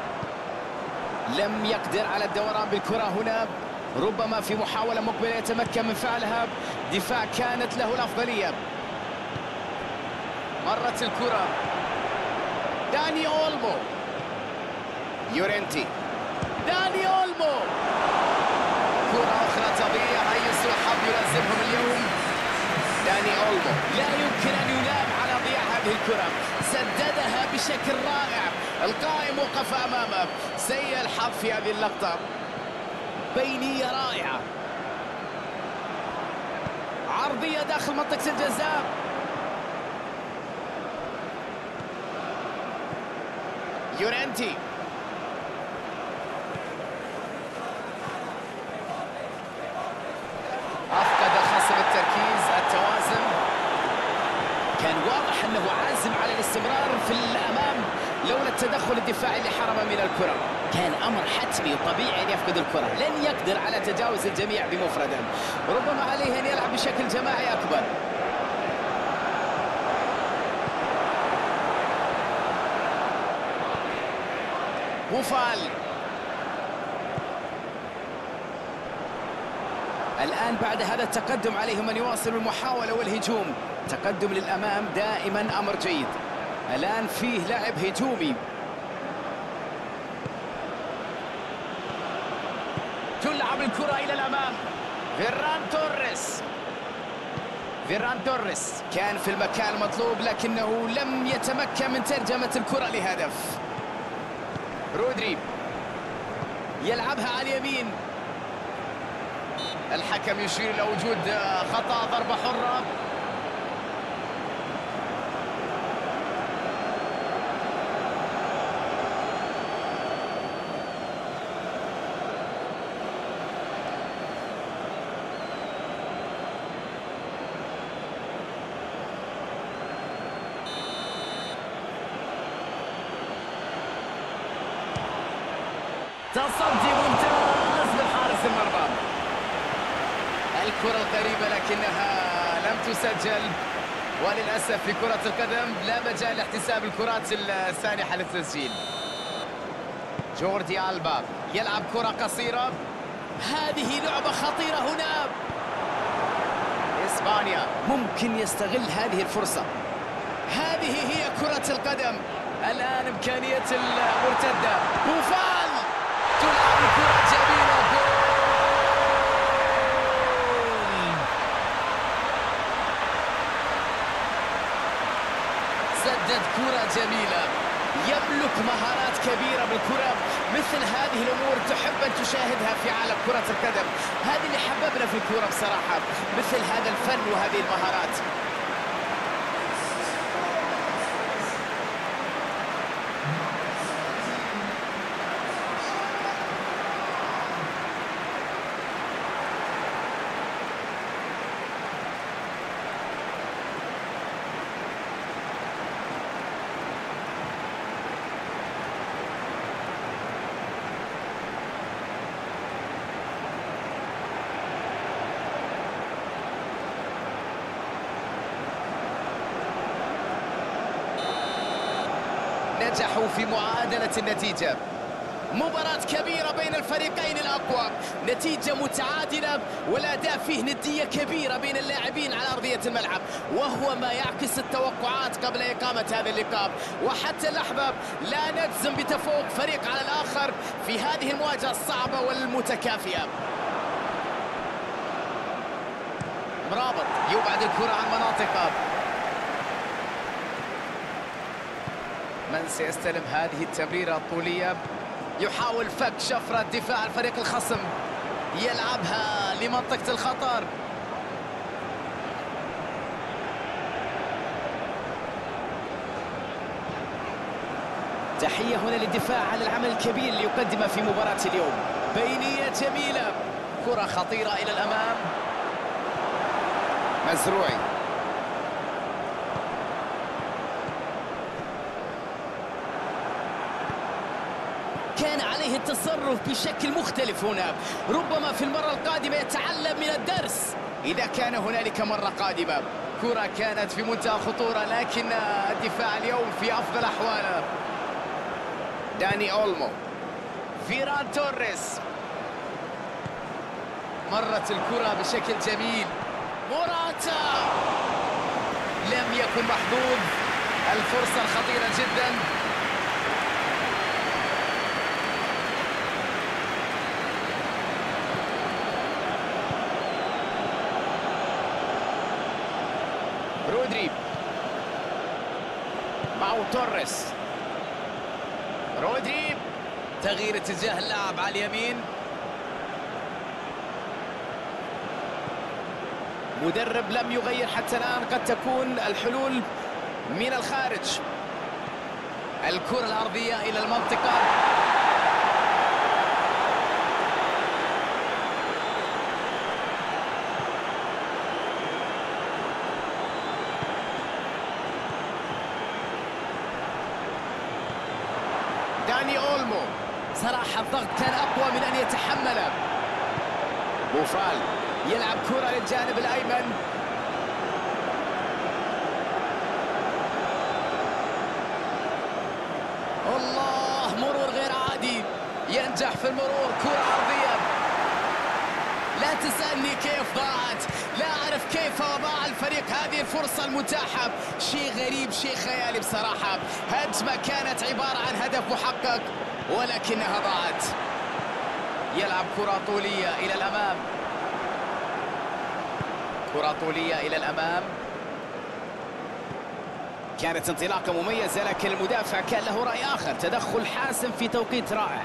لم يقدر على الدوران بالكرة هنا، ربما في محاولة مقبلة يتمكن من فعلها. دفاع كانت له الأفضلية. مرت الكرة، داني أولمو، يورنتي، داني أولمو، كرة أخرى تضيع. أي سوء حظ يلازمهم اليوم. داني أولمو لا يمكن أن يلام على ضياع هذه الكرة، سددها بشكل رائع. القائم وقف أمامه، سيء الحظ في هذه اللقطة. بينية رائعة، عرضية داخل منطقة الجزاء. يورنتي، أفقد الخصم التركيز، التوازن. كان واضح أنه عازم على الاستمرار في الأمام لولا التدخل الدفاعي اللي حرم من الكرة. كان أمر حتمي وطبيعي أن يفقد الكرة، لن يقدر على تجاوز الجميع بمفرده، ربما عليه أن يلعب بشكل جماعي أكبر. بوفال الآن بعد هذا التقدم عليهم أن يواصلوا المحاولة والهجوم. تقدم للأمام دائما أمر جيد. الآن فيه لعب هجومي. تلعب الكرة إلى الأمام. فيران توريس كان في المكان المطلوب، لكنه لم يتمكن من ترجمة الكرة لهدف. رودري يلعبها على اليمين. الحكم يشير إلى وجود خطأ، ضربة حرة. تصدي ممتاز من حارس المرمى. الكرة القريبة لكنها لم تسجل، وللأسف في كرة القدم لا مجال لاحتساب الكرات السانحة للتسجيل. جوردي ألبا يلعب كرة قصيرة. هذه لعبة خطيرة هنا. إسبانيا ممكن يستغل هذه الفرصة. هذه هي كرة القدم. الآن إمكانية المرتدة. بوفال تلعب كرة جميلة. جول. سدد كرة جميلة. يملك مهارات كبيرة بالكرة. مثل هذه الأمور تحب أن تشاهدها في عالم كرة القدم. هذه اللي حببنا في الكرة بصراحة، مثل هذا الفن وهذه المهارات. نجحوا في معادلة النتيجة. مباراة كبيرة بين الفريقين الأقوى، نتيجة متعادلة والأداء فيه ندية كبيرة بين اللاعبين على أرضية الملعب، وهو ما يعكس التوقعات قبل إقامة هذا اللقاء. وحتى اللحظة لا نجزم بتفوق فريق على الآخر في هذه المواجهة الصعبة والمتكافئة. مرابط يبعد الكرة عن مناطقه. من سيستلم هذه التمريرة الطولية؟ يحاول فك شفرة دفاع الفريق الخصم، يلعبها لمنطقة الخطر. تحية هنا للدفاع على العمل الكبير اللي يقدمه في مباراة اليوم. بينية جميلة، كرة خطيرة إلى الأمام. مزروعي كان عليه التصرف بشكل مختلف هنا، ربما في المرة القادمة يتعلم من الدرس. إذا كان هنالك مرة قادمة. كرة كانت في منتهى الخطورة، لكن الدفاع اليوم في أفضل أحواله. داني أولمو، فيران توريس، مرت الكرة بشكل جميل. موراتا لم يكن محظوظ. الفرصة الخطيرة جدا. رودري معه توريس. رودري تغيير اتجاه اللاعب على اليمين. مدرب لم يغير حتى الآن، قد تكون الحلول من الخارج. الكرة الأرضية إلى المنطقة. داني أولمو، صراحة الضغط كان أقوى من أن يتحمله. بوفال يلعب كرة للجانب الأيمن. الله، مرور غير عادي، ينجح في المرور. كرة عرضية. لا تسألني كيف ضاعت، لا أعرف كيف ضاع الفريق هذه الفرصة المتاحة. شيء غريب، شيء خيالي بصراحة. هجمة كانت عبارة عن هدف محقق ولكنها ضاعت. يلعب كرة طولية إلى الأمام. كرة طولية إلى الأمام. كانت انطلاقة مميزة، لكن المدافع كان له رأي آخر. تدخل حاسم في توقيت رائع.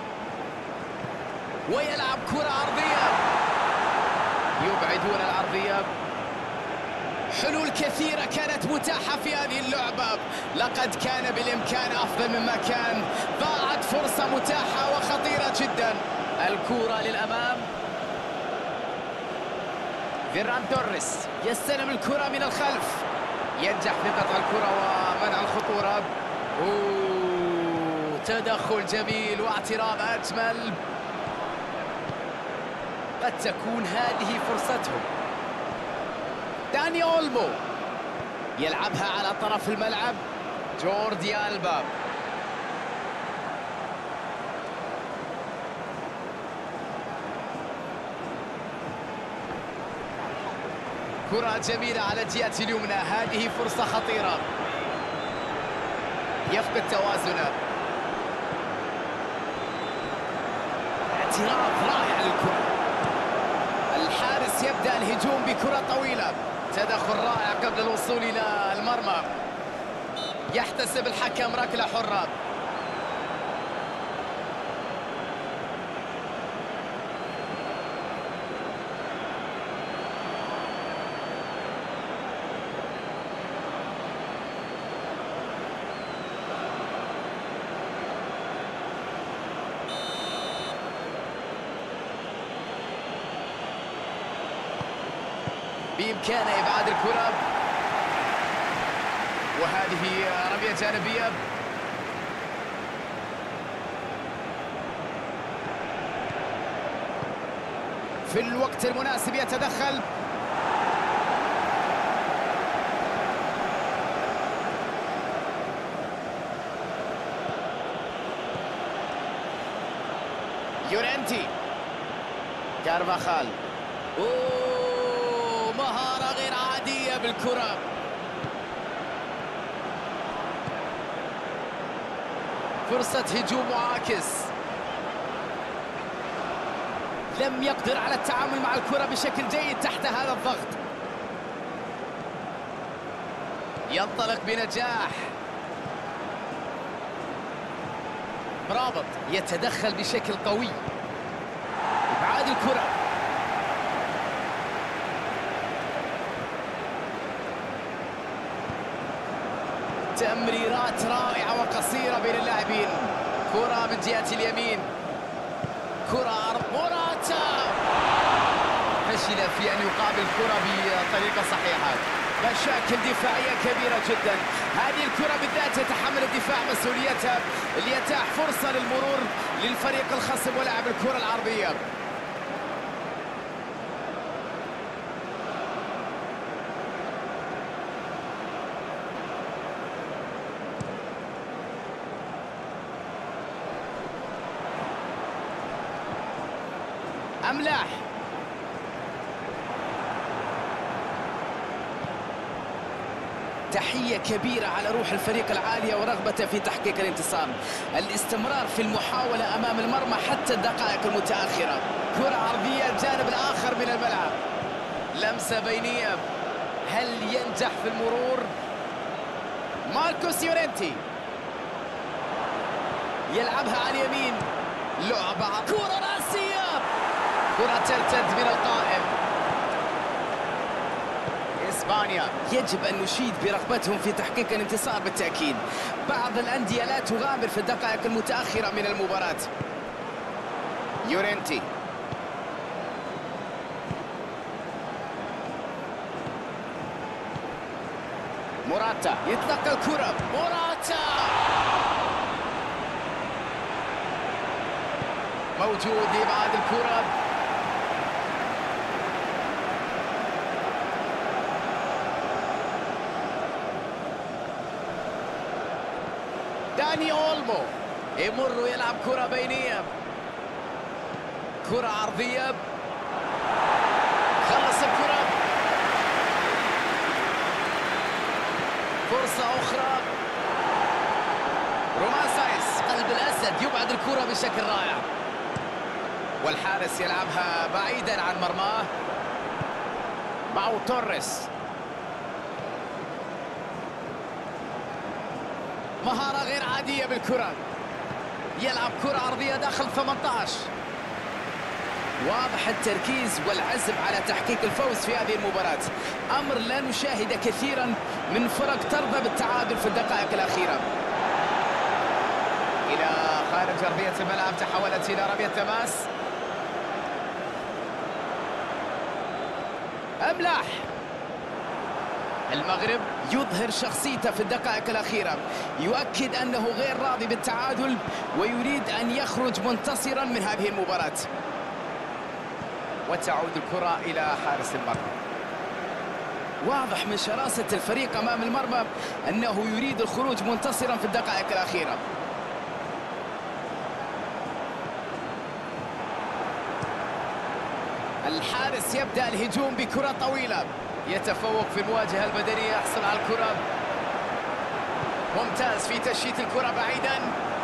ويلعب كرة عرضية. يبعدون العرضية. حلول كثيرة كانت متاحة في هذه اللعبة، لقد كان بالإمكان أفضل مما كان. ضاعت فرصة متاحة وخطيرة جدا. الكرة للأمام. فيران توريس يستلم الكرة من الخلف، ينجح في قطع الكرة ومنع الخطورة. تدخل جميل واعتراض أجمل. قد تكون هذه فرصتهم. داني أولمو يلعبها على طرف الملعب. جوردي ألبا كرة جميلة على الجهة اليمنى، هذه فرصة خطيرة. يفقد توازنه. اعتراض رائع للكرة. الحارس يبدأ الهجوم بكرة طويلة. تدخل رائع قبل الوصول إلى المرمى. يحتسب الحكم ركلة حرة. بإمكانه إبعاد الكرة، وهذه رمية جانبية. في الوقت المناسب يتدخل. يورنتي. كارفاخال. مهارة غير عادية بالكرة. فرصة هجوم معاكس. لم يقدر على التعامل مع الكرة بشكل جيد تحت هذا الضغط. ينطلق بنجاح. رابط يتدخل بشكل قوي. إبعاد الكرة. تمريرات رائعة وقصيرة بين اللاعبين. كرة من جهة اليمين. كرة عرض موراتا. فشل في أن يقابل الكرة بطريقة صحيحة. مشاكل دفاعية كبيرة جدا. هذه الكرة بالذات يتحمل الدفاع مسؤوليتها. ليتاح فرصة للمرور للفريق الخصم ولعب الكرة العرضية. أملاح. تحية كبيرة على روح الفريق العالية ورغبته في تحقيق الانتصار. الاستمرار في المحاولة أمام المرمى حتى الدقائق المتأخرة. كرة عرضية الجانب الآخر من الملعب. لمسة بينية. هل ينجح في المرور؟ ماركوس يورنتي يلعبها على اليمين. لعبة كرة راسية. كرة ترتد من القائم. إسبانيا يجب أن نشيد برغبتهم في تحقيق الانتصار بالتأكيد. بعض الأندية لا تغامر في الدقائق المتأخرة من المباراة. يورنتي. موراتا يتلقى الكرة. موراتا موجود لإبعاد الكرة. داني أولمو يمر ويلعب كرة بينية. كرة عرضية. خلص الكرة. فرصة أخرى. رومان سايس قلب الأسد يبعد الكرة بشكل رائع. والحارس يلعبها بعيدا عن مرماه. باو توريس. مهارة غير عادية بالكرة. يلعب كرة عرضية داخل 18. واضح التركيز والعزم على تحقيق الفوز في هذه المباراة. أمر لا نشاهد كثيرا من فرق ترضى بالتعادل في الدقائق الأخيرة. إلى خارج أرضية الملعب. تحولت إلى رمية تماس. أملاح. المغرب يظهر شخصيته في الدقائق الأخيرة. يؤكد أنه غير راضي بالتعادل ويريد أن يخرج منتصرا من هذه المباراة. وتعود الكرة إلى حارس المرمى. واضح من شراسة الفريق أمام المرمى أنه يريد الخروج منتصرا في الدقائق الأخيرة. الحارس يبدأ الهجوم بكرة طويلة. يتفوق في المواجهة البدنية، يحصل على الكرة. ممتاز في تشييت الكرة بعيدا.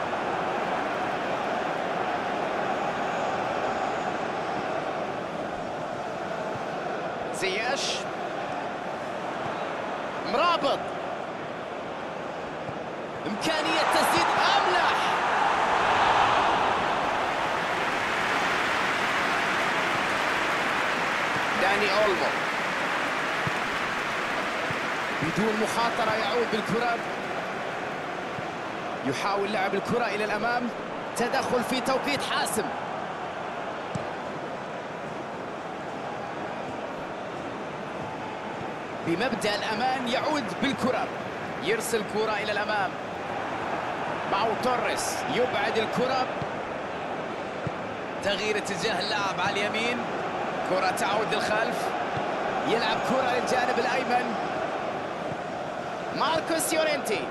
زياش مرابط، إمكانية تسديد أملح. داني أولمو بدون مخاطرة يعود بالكرة، يحاول لعب الكرة إلى الأمام، تدخل في توقيت حاسم. بمبدأ الأمان يعود بالكرة، يرسل كرة إلى الأمام. معه توريس، يبعد الكرة، تغيير اتجاه اللاعب على اليمين، كرة تعود للخلف، يلعب كرة للجانب الأيمن. ماركوس يورينتي،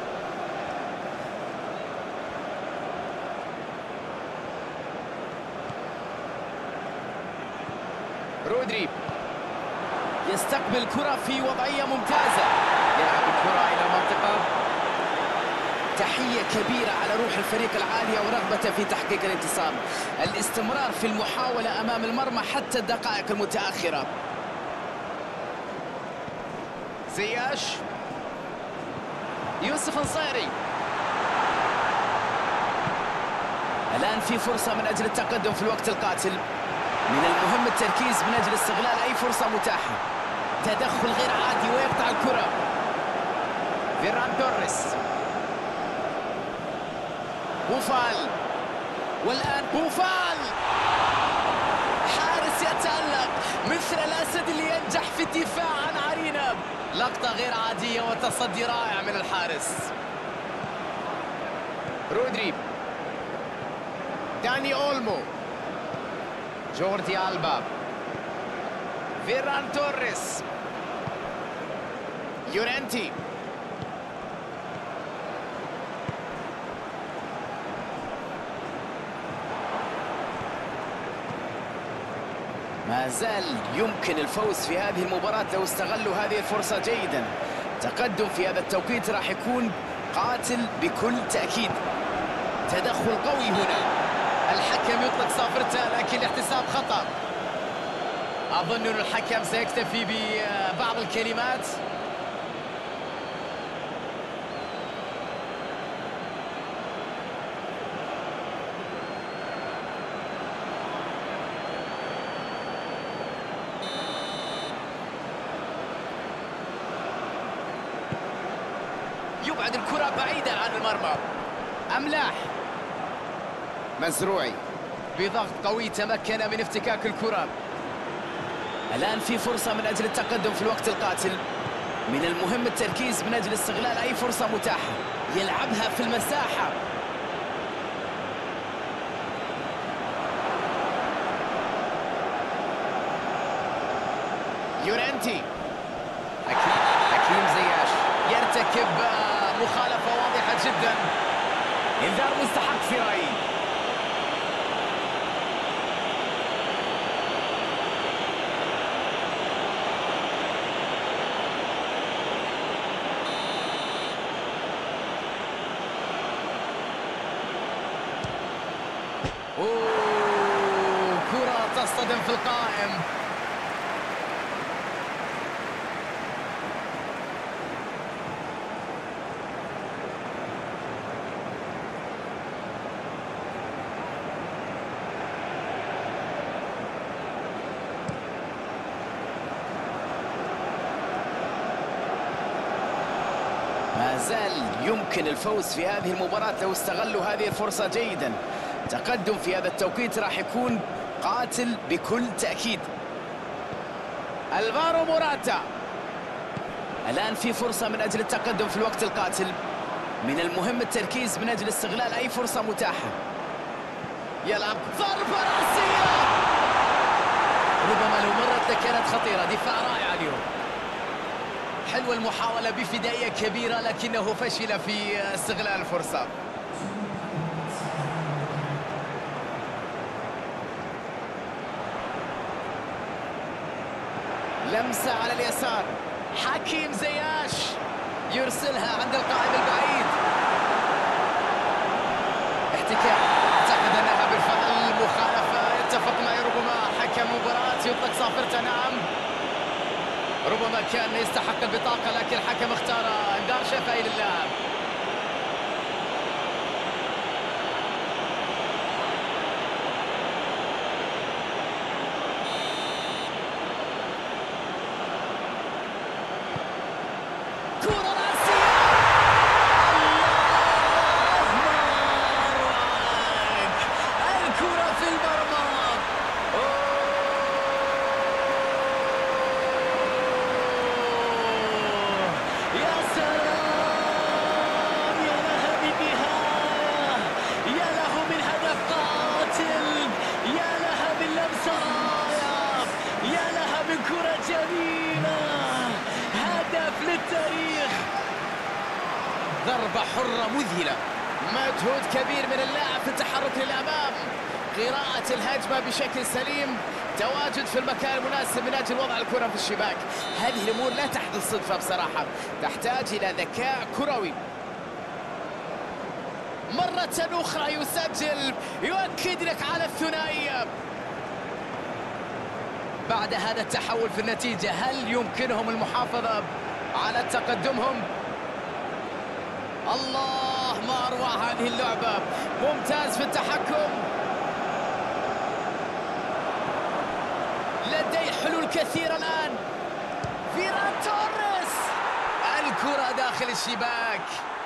رودري يستقبل الكرة في وضعية ممتازة، يلعب الكرة إلى المنطقة. تحية كبيرة على روح الفريق العالية ورغبته في تحقيق الانتصار، الاستمرار في المحاولة أمام المرمى حتى الدقائق المتأخرة. زياش، يوسف نصيري، الآن في فرصة من أجل التقدم في الوقت القاتل. من المهم التركيز من أجل استغلال أي فرصة متاحة. تدخل غير عادي ويقطع الكرة. فيران توريس، بوفال، والآن بوفال، حارس يتألق مثل الأسد اللي ينجح في الدفاع عن عرينة. لقطة غير عادية وتصدي رائع من الحارس. رودري، داني أولمو، جوردي ألبا، فيران توريس، يورينتي، ما زال يمكن الفوز في هذه المباراة لو استغلوا هذه الفرصة جيدا. تقدم في هذا التوقيت راح يكون قاتل بكل تأكيد. تدخل قوي هنا، الحكم يطلق صافرته لكن الاحتساب خطأ. أظن أن الحكم سيكتفي ببعض الكلمات. يبعد الكرة بعيدا عن المرمى. أملاح، مزروعي بضغط قوي تمكن من افتكاك الكرة. الآن في فرصة من أجل التقدم في الوقت القاتل. من المهم التركيز من أجل استغلال أي فرصة متاحة. يلعبها في المساحة. يورينتي، حكيم زياش يرتكب مخالفة واضحة جدا. إنذار مستحق في رأيي. كرة تصطدم في القائم. ما زال يمكن الفوز في هذه المباراة لو استغلوا هذه الفرصة جيدا. تقدم في هذا التوقيت راح يكون قاتل بكل تأكيد. ألفارو موراتا، الآن في فرصة من أجل التقدم في الوقت القاتل. من المهم التركيز من أجل استغلال أي فرصة متاحة. يلعب ضربة رأسية، ربما لو مرت لكانت خطيرة. دفاع رائع اليوم. حلوة المحاولة بفدائية كبيرة لكنه فشل في استغلال الفرصة. لمسة على اليسار. حكيم زياش يرسلها عند القائم البعيد. احتكاك، اعتقد انها بالفعل مخالفة. يتفق معي ربما حكم مباراة يطلق صافرته. نعم، ربما كان يستحق البطاقة لكن الحكم اختار انذار شفهي للاعب. ضربة حرة مذهلة. مجهود كبير من اللاعب في التحرك للأمام. قراءة الهجمة بشكل سليم. تواجد في المكان المناسب من أجل وضع الكرة في الشباك. هذه الأمور لا تحدث صدفة بصراحة، تحتاج إلى ذكاء كروي. مرة أخرى يسجل، يؤكد لك على الثنائية. بعد هذا التحول في النتيجة هل يمكنهم المحافظة على تقدمهم؟ الله، ما أروع هذه اللعبة. ممتاز في التحكم، لديه حلول كثيرة الآن. فيران توريس، الكرة داخل الشباك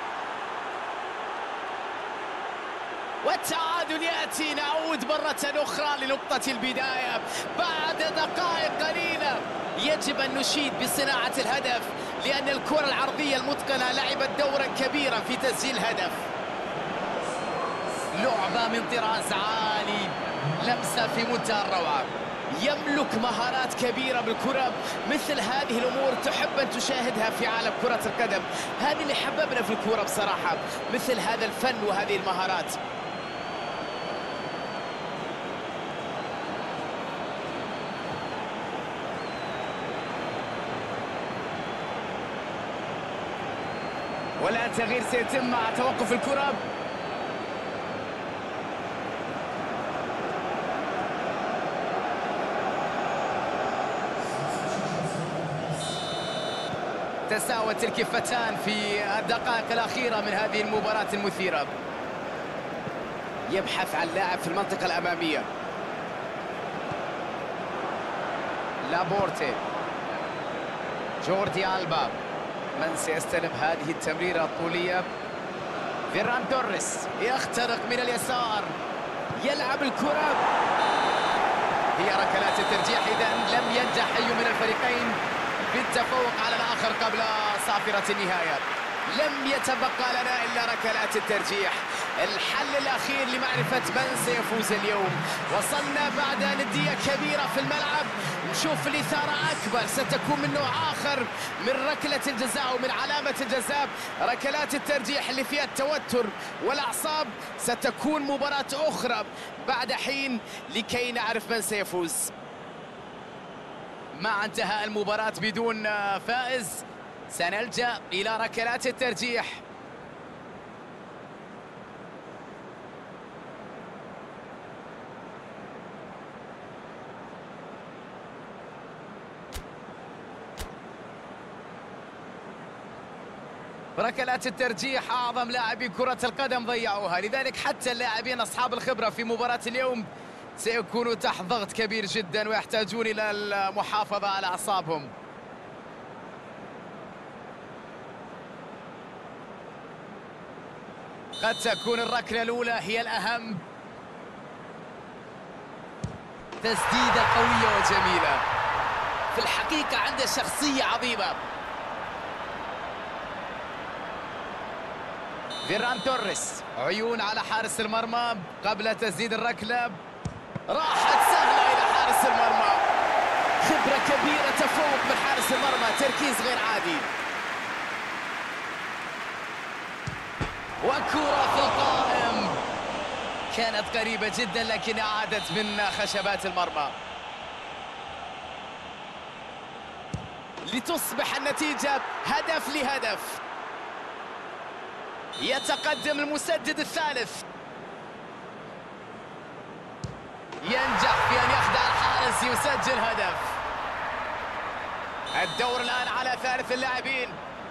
والتعادل يأتي. نعود مرة أخرى لنقطة البداية بعد دقائق قليلة. يجب أن نشيد بصناعة الهدف لأن الكرة العرضية المتقنة لعبت دورا كبيرا في تسجيل هدف. لعبة من طراز عالي، لمسة في منتهى الروعة. يملك مهارات كبيرة بالكرة. مثل هذه الأمور تحب أن تشاهدها في عالم كرة القدم. هذه اللي حببنا في الكرة بصراحة، مثل هذا الفن وهذه المهارات. والآن تغيير سيتم مع توقف الكرة. تساوت الكفتان في الدقائق الأخيرة من هذه المباراة المثيرة. يبحث عن لاعب في المنطقة الأمامية. لابورتي، جوردي ألبا، من سيستلم هذه التمريرة الطولية؟ فيران توريس يخترق من اليسار، يلعب الكرة. هي ركلات الترجيح. إذن لم ينجح أي من الفريقين بالتفوق على الآخر قبل صافرة النهاية. لم يتبقى لنا إلا ركلات الترجيح، الحل الأخير لمعرفة من سيفوز اليوم. وصلنا بعد ندية كبيرة في الملعب، نشوف الإثارة أكبر، ستكون من نوع آخر من ركلة الجزاء ومن علامة الجزاء. ركلات الترجيح اللي فيها التوتر والأعصاب ستكون مباراة أخرى بعد حين لكي نعرف من سيفوز. مع انتهاء المباراة بدون فائز سنلجأ إلى ركلات الترجيح. ركلات الترجيح أعظم لاعبي كرة القدم ضيعوها، لذلك حتى اللاعبين أصحاب الخبرة في مباراة اليوم سيكونوا تحت ضغط كبير جدا ويحتاجون إلى المحافظة على أعصابهم. قد تكون الركلة الأولى هي الأهم. تسديدة قوية وجميلة، في الحقيقة عنده شخصية عظيمة. فيران توريس، عيون على حارس المرمى قبل تسديد الركلة. راحت سهلة إلى حارس المرمى. خبرة كبيرة، تفوق من حارس المرمى، تركيز غير عادي. وكرة في القائم، كانت قريبة جدا لكن عادت من خشبات المرمى. لتصبح النتيجة هدف لهدف. يتقدم المسدد الثالث، ينجح في أن يخدع الحارس، يسجل هدف. الدور الآن على ثالث اللاعبين،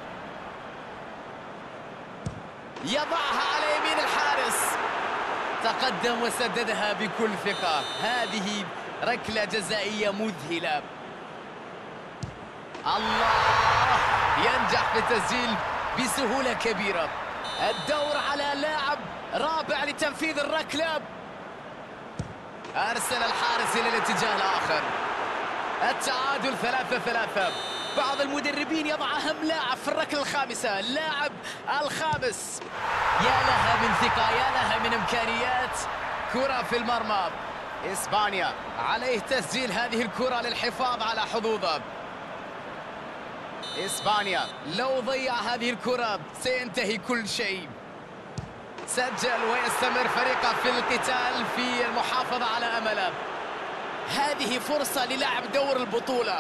يضعها على يمين الحارس، تقدم وسددها بكل ثقة. هذه ركلة جزائية مذهلة. الله، ينجح في التسجيل بسهولة كبيرة. الدور على لاعب رابع لتنفيذ الركلة، أرسل الحارس إلى الاتجاه الآخر. التعادل 3-3. بعض المدربين يضع أهم لاعب في الركلة الخامسة، اللاعب الخامس. يا لها من ثقة، يا لها من إمكانيات. كرة في المرمى، إسبانيا عليه تسجيل هذه الكرة للحفاظ على حظوظه. إسبانيا لو ضيع هذه الكرة سينتهي كل شيء. سجل ويستمر فريقه في القتال في المحافظة على أمله. هذه فرصة للعب دور البطولة.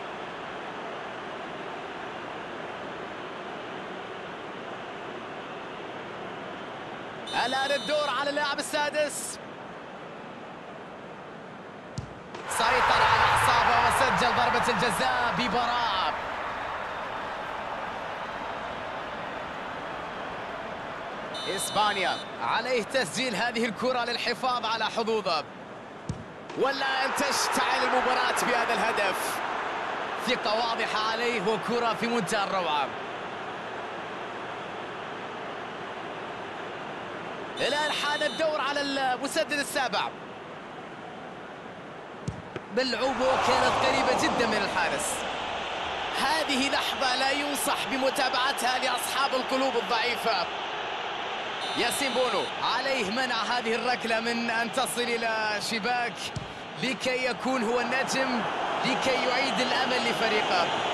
الآن الدور على اللاعب السادس، سيطر على أعصابه وسجل ضربة الجزاء ببراعة. إسبانيا عليه تسجيل هذه الكرة للحفاظ على حظوظه. والآن تشتعل المباراة بهذا الهدف. ثقة واضحة عليه وكرة في منتهى الروعة. الآن حان الدور على المسدد السابع. بالعوبة كانت قريبة جدا من الحارس. هذه لحظة لا ينصح بمتابعتها لأصحاب القلوب الضعيفة. ياسين بونو عليه منع هذه الركلة من أن تصل إلى شباك لكي يكون هو النجم، لكي يعيد الأمل لفريقه.